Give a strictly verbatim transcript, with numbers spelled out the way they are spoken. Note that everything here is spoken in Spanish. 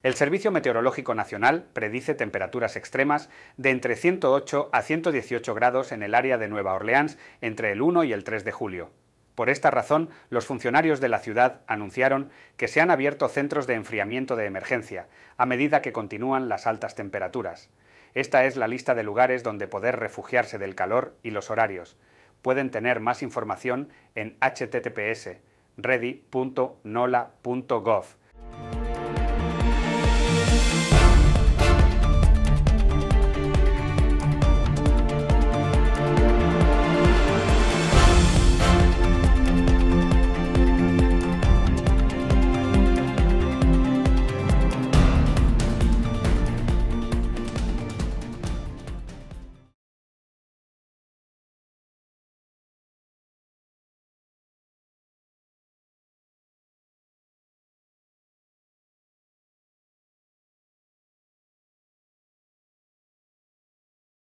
El Servicio Meteorológico Nacional predice temperaturas extremas de entre ciento ocho a ciento dieciocho grados en el área de Nueva Orleans entre el uno y el tres de julio. Por esta razón, los funcionarios de la ciudad anunciaron que se han abierto centros de enfriamiento de emergencia, a medida que continúan las altas temperaturas. Esta es la lista de lugares donde poder refugiarse del calor y los horarios. Pueden tener más información en h t t p s punto ready punto nola punto gov.